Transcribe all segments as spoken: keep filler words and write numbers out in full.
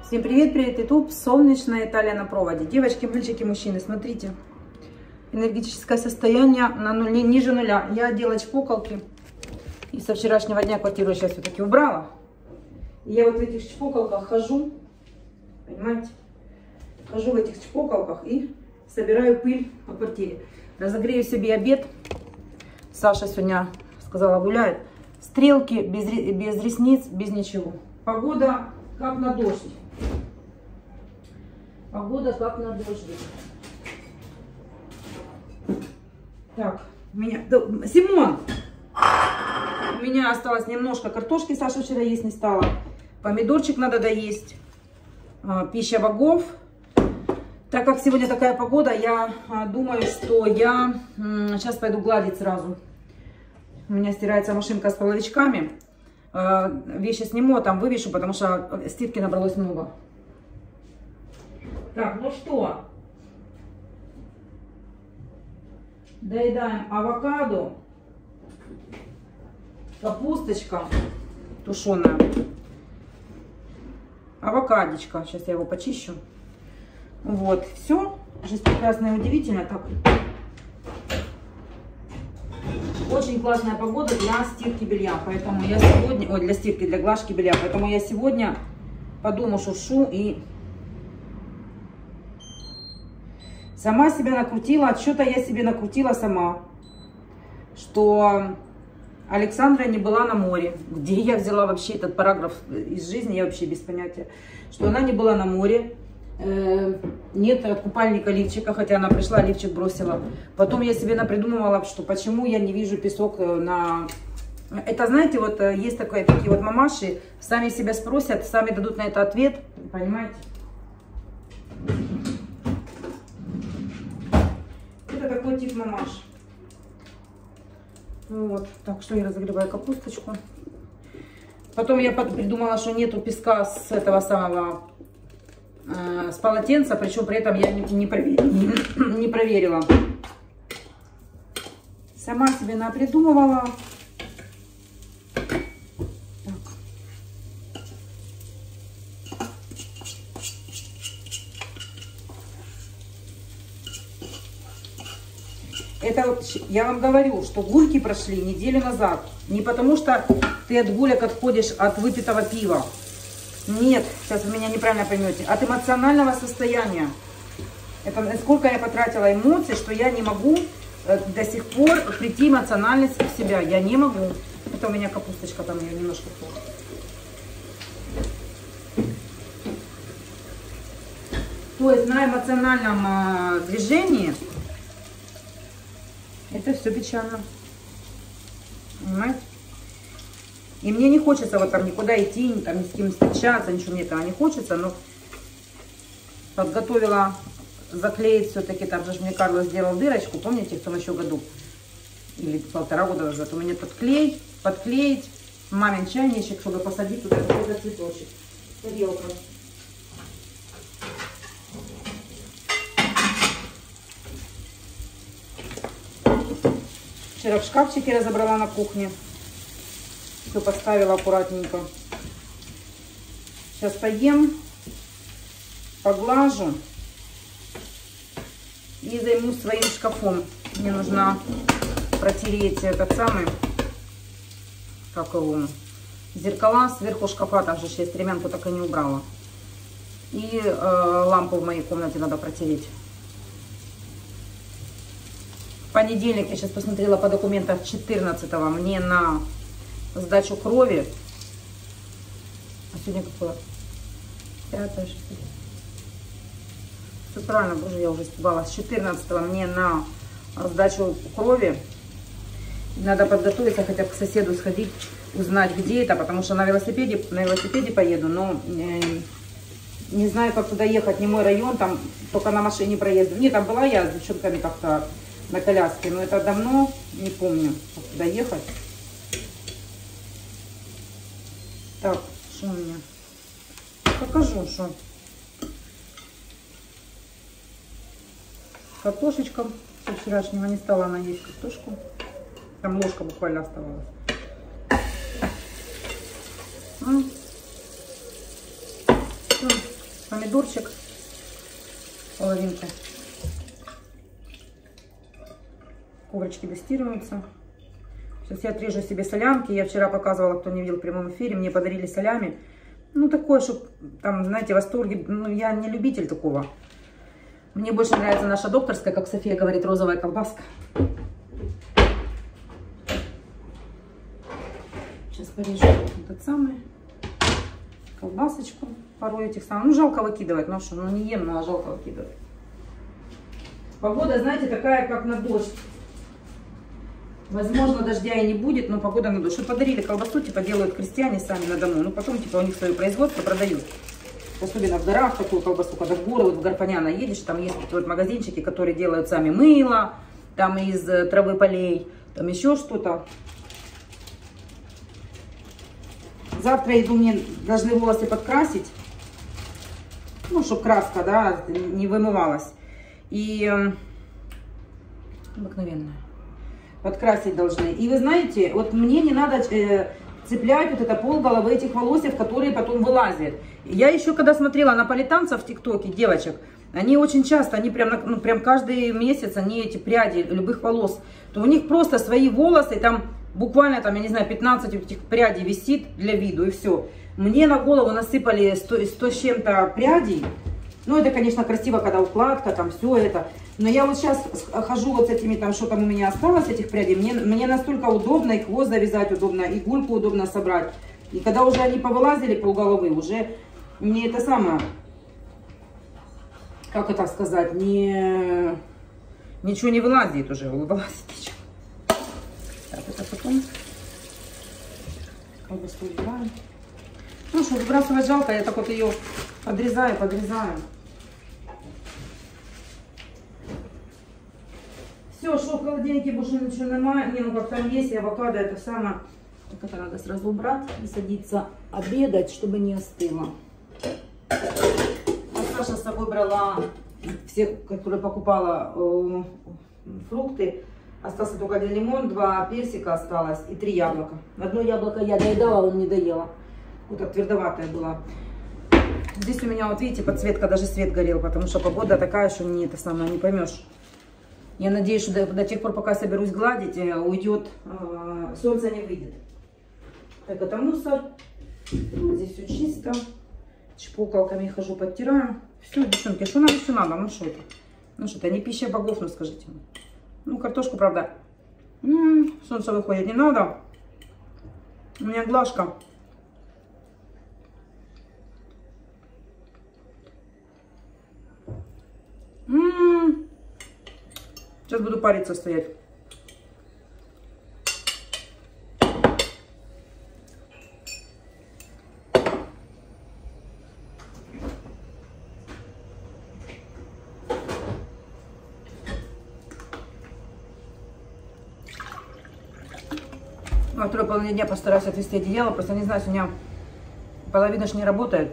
Всем привет, привет, YouTube, солнечная Италия на проводе. Девочки, мальчики, мужчины, смотрите. Энергетическое состояние на нуле, ниже нуля. Я одела чпокалки. И со вчерашнего дня квартиру я сейчас все-таки убрала. И я вот в этих чпокалках хожу. Понимаете? Хожу в этих чпокалках и собираю пыль по квартире. Разогрею себе обед. Саша сегодня сказала, гуляет. Стрелки, без, без ресниц, без ничего. Погода как на дождь. Погода как на дождь. Так, у меня... Да, Симон! У меня осталось немножко картошки, Саша вчера есть не стала. Помидорчик надо доесть. Пища богов. Так как сегодня такая погода, я думаю, что я сейчас пойду гладить сразу. У меня стирается машинка с половичками. Вещи сниму, а там вывешу, потому что стирки набралось много. Так, ну что? Доедаем авокадо. Капусточка тушеная. Авокадичка. Сейчас я его почищу. Вот, все. Жизнь прекрасная и удивительная. Так. Очень классная погода для стирки белья. Поэтому я сегодня... Ой, для стирки, для глажки белья. Поэтому я сегодня по дому шуршу и... Сама себя накрутила. Что-то я себе накрутила сама. Что Александра не была на море. Где я взяла вообще этот параграф из жизни, я вообще без понятия. Что она не была на море. Нет от купальника лифчика, хотя она пришла, лифчик бросила. Потом я себе напридумывала, что почему я не вижу песок на... Это, знаете, вот есть такое, такие вот мамаши, сами себя спросят, сами дадут на это ответ, понимаете? Это такой тип мамаш. Вот, так что я разогреваю капусточку. Потом я придумала, что нету песка с этого самого... с полотенца, причем при этом я не, не, проверила, не, не проверила. Сама себе напридумывала. Так. Это вот, я вам говорю, что гульки прошли неделю назад. Не потому что ты от гулек отходишь от выпитого пива. Нет, сейчас вы меня неправильно поймете. От эмоционального состояния. Это сколько я потратила эмоций, что я не могу э, до сих пор прийти эмоционально в себя. Я не могу. Это у меня капусточка, там ее немножко. То есть на эмоциональном э, движении это все печально. Понимаете? И мне не хочется вот там никуда идти, там, ни с кем встречаться, ничего мне этого не хочется, но подготовила заклеить все-таки, там же мне Карлос сделал дырочку, помните, в том еще году, или полтора года назад, у меня тут клей, подклеить, мамин чайничек, чтобы посадить туда какой-то цветочек, тарелка. Вчера в шкафчике разобрала на кухне. Все поставила аккуратненько. Сейчас поем, поглажу и займусь своим шкафом. Мне нужно протереть этот самый, как его, зеркала сверху шкафа. Там же я стремянку так и не убрала. И э, лампу в моей комнате надо протереть. В понедельник, я сейчас посмотрела по документам, четырнадцатого мне на сдачу крови. А сегодня какое? Пятое, шестое. Все правильно, боже, я уже испугалась. четырнадцатого мне на сдачу крови. Надо подготовиться, хотя бы к соседу сходить, узнать, где это, потому что на велосипеде, на велосипеде поеду, но э, не знаю, как туда ехать, не мой район, там только на машине проезду. Не, там была я с девчонками как-то на коляске, но это давно, не помню, как туда ехать. Так, что у меня? Покажу, что. Картошечка. Со вчерашнего не стала она есть картошку. Там ложка буквально оставалась. помидорчик, половинка. Коврички достируются. Сейчас я отрежу себе солянки. Я вчера показывала, кто не видел в прямом эфире, мне подарили солями. Ну, такое, чтобы, там, знаете, восторги. Ну, я не любитель такого. Мне больше нравится наша докторская, как София говорит, розовая колбаска. Сейчас порежу этот самый колбасочку. Порой этих самых. Ну, жалко выкидывать. Ну, что, ну, не ем, но жалко выкидывать. Погода, знаете, такая, как на дождь. Возможно, дождя и не будет, но погода на дождь. Подарили колбасу, типа, делают крестьяне сами на дому. Ну, потом, типа, у них свое производство продают. Особенно в горах такую колбасу, когда в горы, вот в Гарпаняна едешь, там есть такие вот магазинчики, которые делают сами мыло, там из травы полей, там еще что-то. Завтра иду, мне должны волосы подкрасить, ну, чтобы краска, да, не вымывалась. И обыкновенная. Подкрасить должны. И вы знаете, вот мне не надо э, цеплять вот это пол головы этих волосев, которые потом вылазят. Я еще когда смотрела наполитанцев в ТикТоке, девочек, они очень часто, они прям, ну, прям каждый месяц, они эти пряди любых волос, то у них просто свои волосы, там буквально, там, я не знаю, пятнадцать этих прядей висит для виду, и все. Мне на голову насыпали сто, сто с чем-то прядей. Ну, это, конечно, красиво, когда укладка, там, все это. Но я вот сейчас хожу вот с этими, там, что там у меня осталось, этих прядей, мне, мне настолько удобно, и хвост завязать удобно, и гульку удобно собрать. И когда уже они повылазили полголовы, уже мне это самое, как это сказать, не, ничего не вылазит уже, вылазит ничего. Так, это потом колбаску убираем. Ну что, выбрасывать жалко, я так вот ее подрезаю, подрезаю. Все, что в холодильнике больше ничего немає. Не, ну как там есть, и авокадо, это самое. Так это надо сразу убрать и садиться обедать, чтобы не остыло. А Саша с собой брала все, которые покупала э, фрукты. Остался только один лимон, два персика осталось и три яблока. Одно яблоко я доедала, он не доела. Вот твердоватая была. Здесь у меня, вот видите, подсветка, даже свет горел, потому что погода такая, что не это самое, не поймешь. Я надеюсь, что до, до тех пор, пока соберусь гладить, уйдет, э, солнце не выйдет. Так, это мусор. Здесь все чисто. Чпокалками хожу, подтираю. Все, девчонки, что нам еще надо? Ну что это? Ну что это, не пища богов, ну скажите мне. Ну, картошку, правда, м-м, солнце выходит, не надо. У меня глажка. М-м-м. Сейчас буду париться стоять. Во второй половине дня постараюсь отвести одеяло. Просто не знаю, у меня половина ж не работает.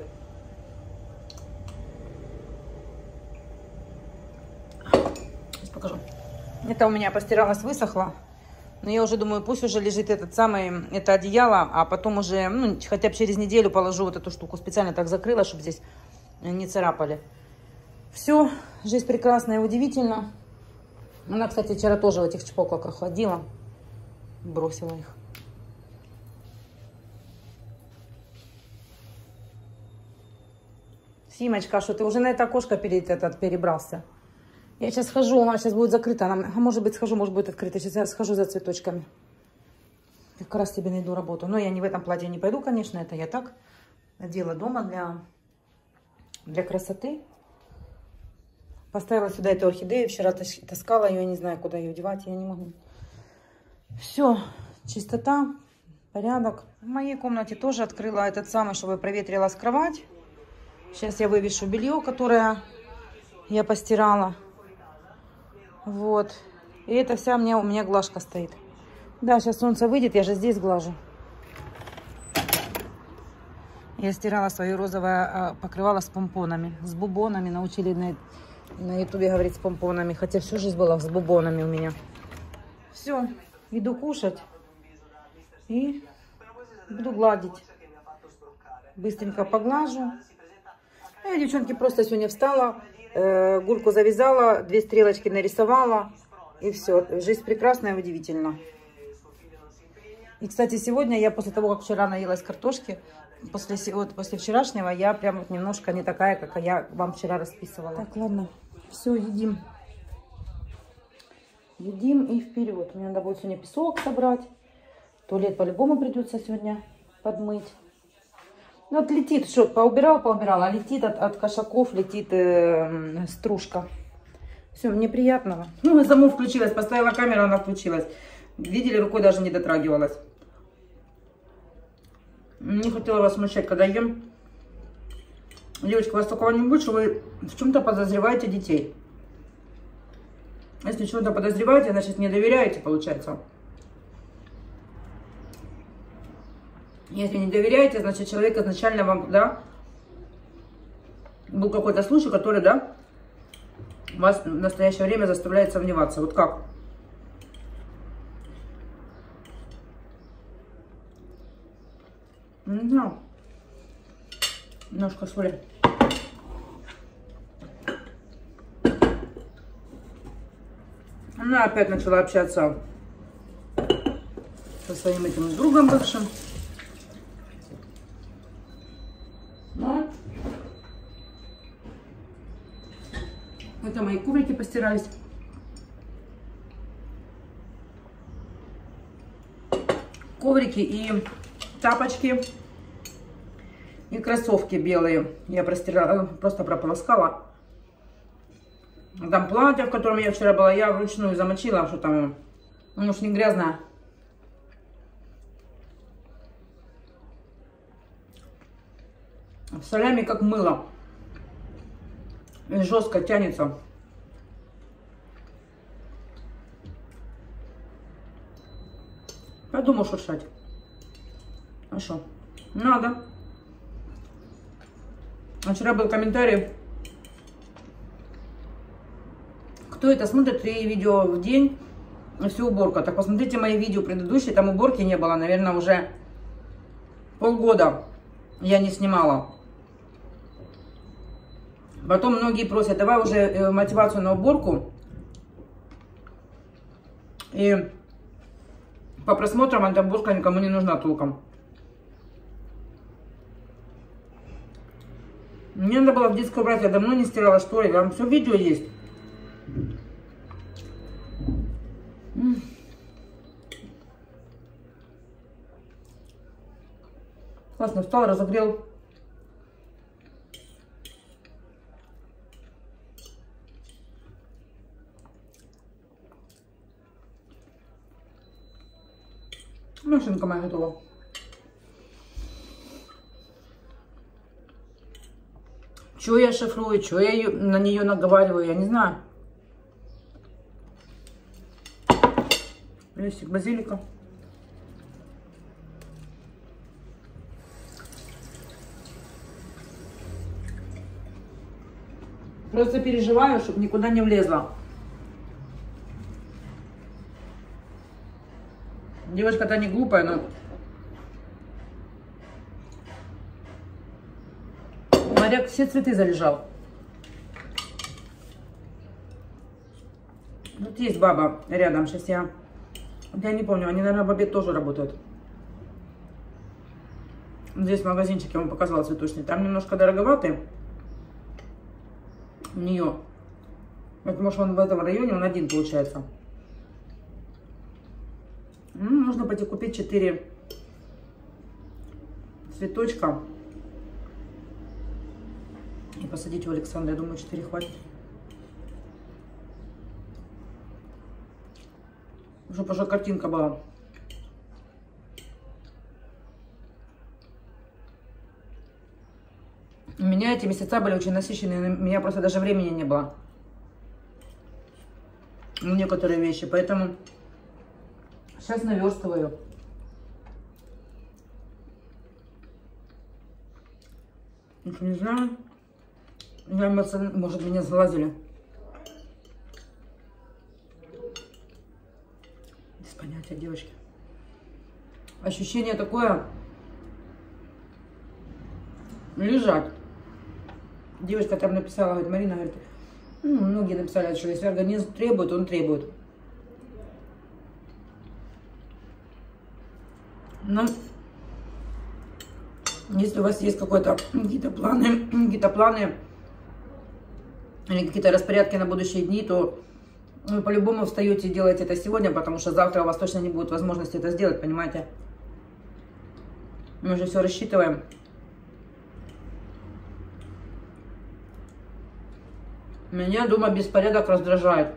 Сейчас покажу. Это у меня постиралось, высохло. Но я уже думаю, пусть уже лежит этот самый, это одеяло, а потом уже, ну, хотя бы через неделю положу вот эту штуку. Специально так закрыла, чтобы здесь не царапали. Все, жизнь прекрасная и удивительна. Она, кстати, вчера тоже в этих чпокалках ходила. Бросила их. Симочка, что ты уже на это окошко перед этот перебрался? Я сейчас схожу, она сейчас будет закрыта. Она, а может быть, схожу, может будет открыта. Сейчас я схожу за цветочками. Как раз тебе найду работу. Но я не в этом платье не пойду, конечно. Это я так надела дома для, для красоты. Поставила сюда эту орхидею. Вчера таскала ее, не знаю, куда ее девать. Я не могу. Все, чистота, порядок. В моей комнате тоже открыла этот самый, чтобы проветрилась кровать. Сейчас я вывешу белье, которое я постирала. Вот. И это вся у меня, у меня глажка стоит. Да, сейчас солнце выйдет, я же здесь глажу. Я стирала свое розовое покрывало с помпонами. С бубонами. Научили на, на ютубе говорить с помпонами. Хотя всю жизнь была с бубонами у меня. Все, иду кушать. И буду гладить. Быстренько поглажу. Я, девчонки, просто сегодня встала, э, гульку завязала, две стрелочки нарисовала. И все. Жизнь прекрасная, удивительно. И, кстати, сегодня я после того, как вчера наелась картошки, после, вот, после вчерашнего, я прям вот немножко не такая, как я вам вчера расписывала. Так, ладно. Все, едим. Едим и вперед. Мне надо будет сегодня песок собрать. Туалет по-любому придется сегодня подмыть. Ну, вот летит, что, поубирал, поубирал, а летит от, от кошаков, летит э, стружка. Все, мне приятного. Ну, само включилась, поставила камеру, она включилась. Видели, рукой даже не дотрагивалась. Не хотела вас смущать, когда ем. Девочки, у вас такого не будет, что вы в чем-то подозреваете детей. Если что-то подозреваете, значит не доверяете, получается. Если не доверяете, значит человек изначально вам, да, был какой-то случай, который, да, вас в настоящее время заставляет сомневаться. Вот как? Не знаю. Немножко соли. Она опять начала общаться со своим этим другом бывшим. Но это мои коврики постирались. Коврики и тапочки. И кроссовки белые. Я простирала, просто прополоскала. Там платье, в котором я вчера была, я вручную замочила, что там, ну, уж не грязное. Солями как мыло. И жестко тянется. Пойду шуршать. А что? Надо. А вчера был комментарий. Кто это смотрит три видео в день, всю уборку? Так посмотрите мои видео предыдущие, там уборки не было, наверное, уже полгода я не снимала. Потом многие просят, давай уже мотивацию на уборку. И по просмотрам эта уборка никому не нужна толком. Мне надо было в детскую брать, я давно не стирала шторы, там все видео есть. Классно, встал, разогрел. Машинка моя готова. Что я шифрую, что я ее, на нее наговариваю, я не знаю. Листик базилика. Просто переживаю, чтобы никуда не влезла. Девочка-то не глупая, но... Моряк все цветы залежал. Тут есть баба рядом, сейчас я... Я не помню, они, наверное, в обед тоже работают. Здесь магазинчик, я вам показывала цветочный. Там немножко дороговатый. У нее. Это, может, он в этом районе, он один получается. Ну, можно пойти купить четыре цветочка. И посадить у Александра. Я думаю, четыре хватит. Чтобы уже картинка была. У меня эти месяца были очень насыщенные. У меня просто даже времени не было. Ну, некоторые вещи. Поэтому сейчас наверстываю. Ничего не знаю. Я, может, меня сглазили. Без понятия, девочки. Ощущение такое. Лежать. девушка там написала, говорит, Марина, говорит, ну, многие написали, что если организм требует, он требует. Но если у вас есть какой-то какие-то планы, какие-то планы или какие-то распорядки на будущие дни, то вы по-любому встаете и делаете это сегодня, потому что завтра у вас точно не будет возможности это сделать, понимаете? Мы же все рассчитываем. Меня дома беспорядок раздражает.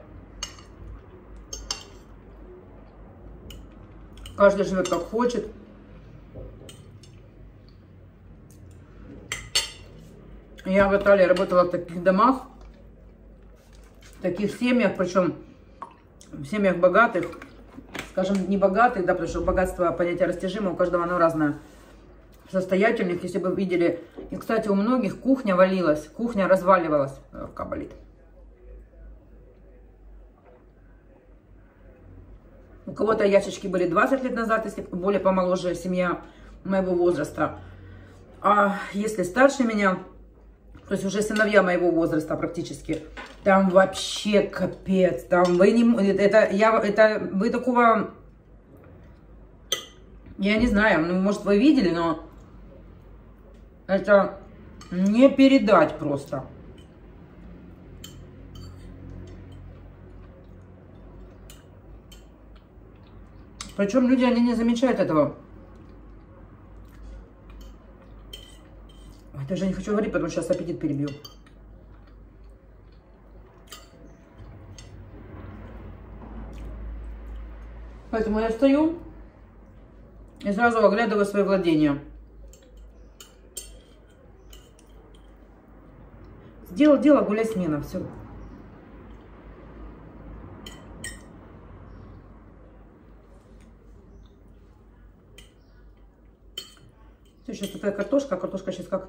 Каждый живет как хочет. Я в Италии работала в таких домах, в таких семьях, причем в семьях богатых, скажем, не богатых, да, потому что богатство понятие растяжимо, у каждого оно разное. Состоятельных, если бы вы видели. И, кстати, у многих кухня валилась, кухня разваливалась. Рука болит. У кого-то ящички были двадцать лет назад, если более помоложе семья моего возраста. А если старше меня, то есть уже сыновья моего возраста практически, там вообще капец. Там вы не... Это, я, это вы такого... Я не знаю, ну, может, вы видели, но это не передать просто. Причем люди, они не замечают этого. Ой, даже не хочу говорить, потому что сейчас аппетит перебью. Поэтому я встаю и сразу оглядываю свои владения. Сделал дело, гуляй смена, все. Сейчас такая картошка, картошка сейчас как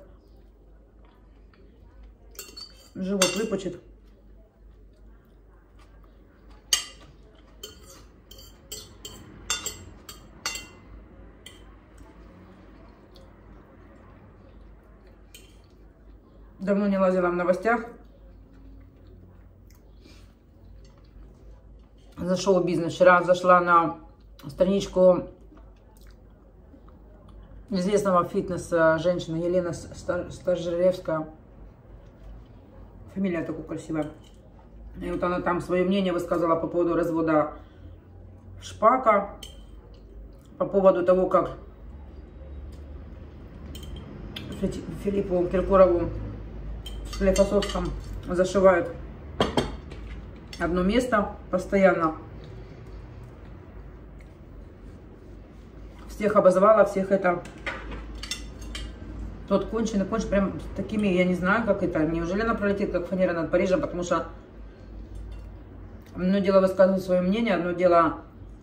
живот выпучит. Давно не лазила в новостях. За шоу-бизнес. Вчера зашла на страничку известного фитнеса женщины Елена Стажеревская. Фамилия такая красивая. И вот она там свое мнение высказала по поводу развода Шпака. По поводу того, как Филиппу Киркорову в Склифосовском зашивают одно место постоянно. Всех обозвала, всех это... Тот конченый, конченый, прям такими, я не знаю, как это. Неужели она пролетит, как фанера над Парижем? Потому что одно дело высказывать свое мнение, одно дело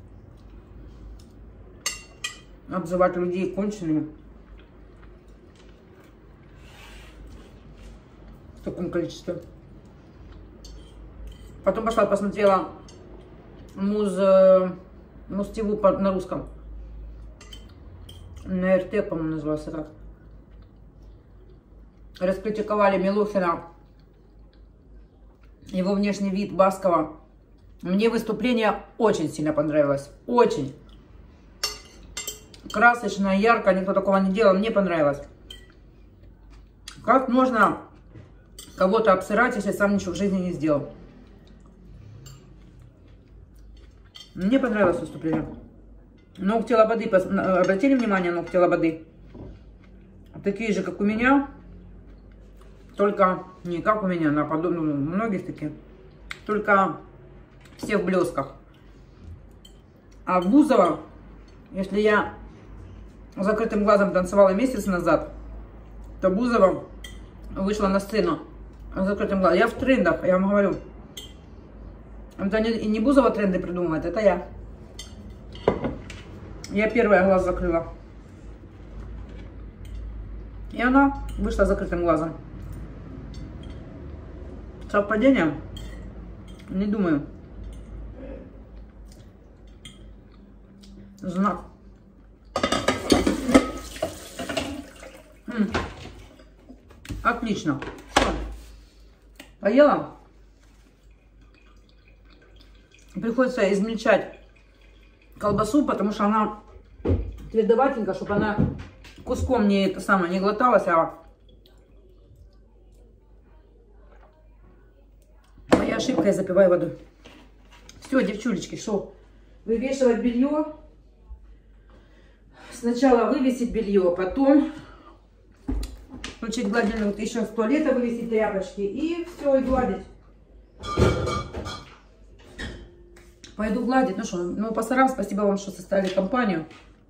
обзывать людей кончеными. В таком количестве. Потом пошла, посмотрела Муз, Муз-ТВ на русском. На эр тэ, по-моему, назывался так. Раскритиковали Милохина, его внешний вид, Баскова. Мне выступление очень сильно понравилось. Очень. Красочно, ярко, никто такого не делал. Мне понравилось. Как можно кого-то обсирать, если сам ничего в жизни не сделал? Мне понравилось выступление. Ногти лободы, обратили внимание, ногти лободы? Такие же, как у меня. Только не как у меня, на подобном, у многих такие. Только все в блесках. А Бузова, если я закрытым глазом танцевала месяц назад, то Бузова вышла на сцену с закрытым глазом. Я в трендах, я вам говорю. Это не, не Бузова тренды придумывает, это я. Я первая глаз закрыла. И она вышла с закрытым глазом. Совпадение? Не думаю. Знак. М-м. Отлично. Все. поела. Приходится измельчать колбасу, потому что она твердоватенькая, чтобы она куском не это самое не глоталась, а моя ошибка, я запиваю водой. Все, девчулечки, что? Вывешивать белье. Сначала вывесить белье, потом включить гладильную, вот еще с туалета вывесить тряпочки и все, и гладить. Пойду гладить. Ну что, ну пасарам, спасибо вам, что составили компанию.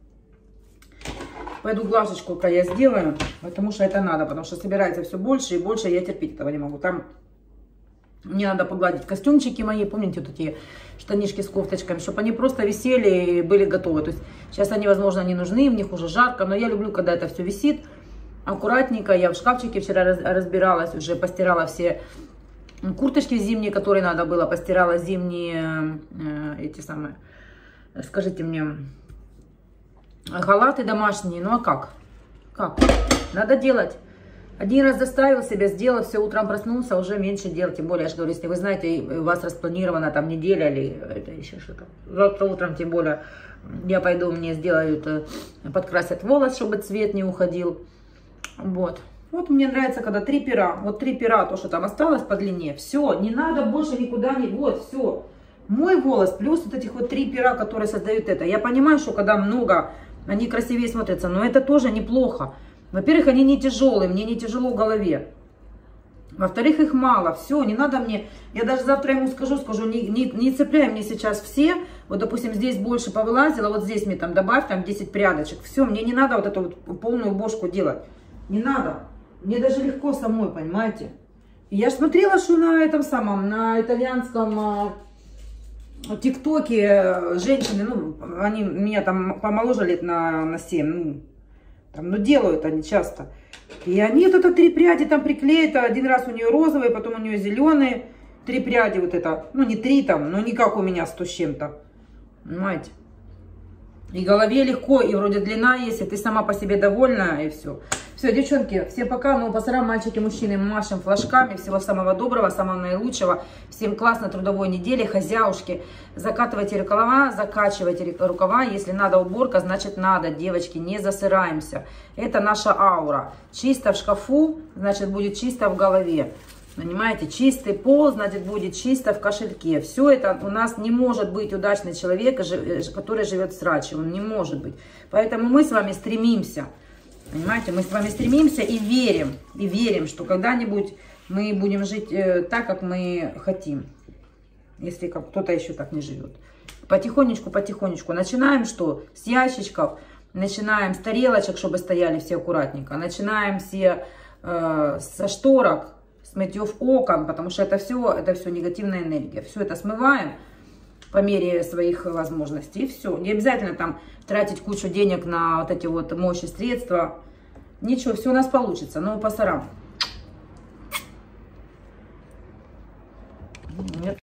Пойду глажечку-ка я сделаю, потому что это надо, потому что собирается все больше и больше, я терпеть этого не могу. Там мне надо погладить костюмчики мои, помните, вот эти штанишки с кофточками, чтобы они просто висели и были готовы. То есть сейчас они, возможно, не нужны, в них уже жарко, но я люблю, когда это все висит аккуратненько. Я в шкафчике вчера разбиралась, уже постирала все курточки зимние, которые надо было, постирала зимние э, эти самые, скажите мне, халаты домашние. Ну а как? Как? Надо делать. Один раз заставил себя, сделал, все, утром проснулся, уже меньше делать. Тем более, я же говорю, если вы знаете, у вас распланирована там неделя или это еще что-то. Завтра утром, тем более, я пойду, мне сделают, подкрасят волос, чтобы цвет не уходил. Вот. Вот мне нравится, когда три пера. Вот три пера, то, что там осталось по длине. Все, не надо больше никуда не... Вот, все. Мой волос плюс вот этих вот три пера, которые создают это. Я понимаю, что когда много, они красивее смотрятся, но это тоже неплохо. Во-первых, они не тяжелые, мне не тяжело в голове. Во-вторых, их мало. Все, не надо мне... Я даже завтра ему скажу, скажу, не, не, не цепляй мне сейчас все. Вот, допустим, здесь больше повылазило, вот здесь мне там добавь там десять прядочек. Все, мне не надо вот эту вот полную бошку делать. Не надо. Мне даже легко самой, понимаете. И я смотрела, что на этом самом, на итальянском ТикТоке женщины, ну, они меня там помоложе лет на, на семь, ну, там, ну, делают они часто. И они вот это три пряди там приклеят, один раз у нее розовые, потом у нее зеленые, три пряди вот это, ну, не три там, но не как у меня сто с чем-то, понимаете. И голове легко, и вроде длина есть, и ты сама по себе довольна, и все. Все, девчонки, всем пока. Мы пасарам, мальчики, мужчины, машем флажками. Всего самого доброго, самого наилучшего. Всем классной трудовой недели, хозяюшки. Закатывайте рукава, закачивайте рукава. Если надо уборка, значит надо, девочки, не засыраемся. Это наша аура. Чисто в шкафу, значит будет чисто в голове. Понимаете, чистый пол, значит, будет чисто в кошельке. Все это у нас не может быть удачный человек, который живет в сраче. Он не может быть. Поэтому мы с вами стремимся. Понимаете, мы с вами стремимся и верим. И верим, что когда-нибудь мы будем жить э, так, как мы хотим. Если как кто-то еще так не живет. Потихонечку, потихонечку. Начинаем что? С ящичков. Начинаем с тарелочек, чтобы стояли все аккуратненько. Начинаем все э, со шторок. С мытьев окон, потому что это все, это все негативная энергия. Все это смываем по мере своих возможностей. И все. Не обязательно там тратить кучу денег на вот эти вот мощи средства. Ничего, все у нас получится. Но пасарам.